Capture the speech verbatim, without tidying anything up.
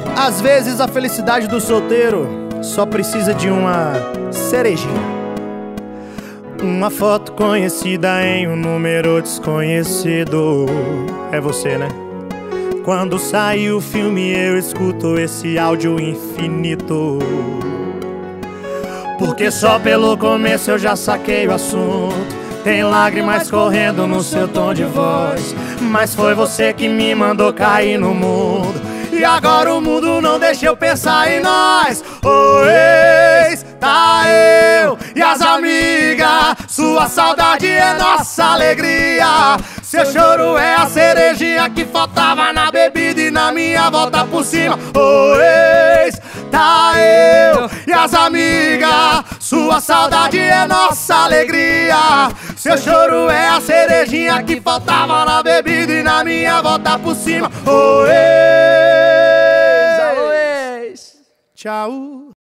Às vezes a felicidade do solteiro só precisa de uma cerejinha. Uma foto conhecida em um número desconhecido. É você, né? Quando sai o filme eu escuto esse áudio infinito. Porque só pelo começo eu já saquei o assunto. Tem lágrimas correndo no seu tom de voz. Mas foi você que me mandou cair no mundo. E agora o mundo não deixa eu pensar em nós. O ex, tá eu e as amigas. Sua saudade é nossa alegria. Seu choro é a cerejinha que faltava na bebida e na minha volta por cima. O ex, tá eu e as amigas. Sua saudade é nossa alegria. Seu choro é a cerejinha que faltava na bebida e na minha volta por cima. O ex, alô ex, tchau.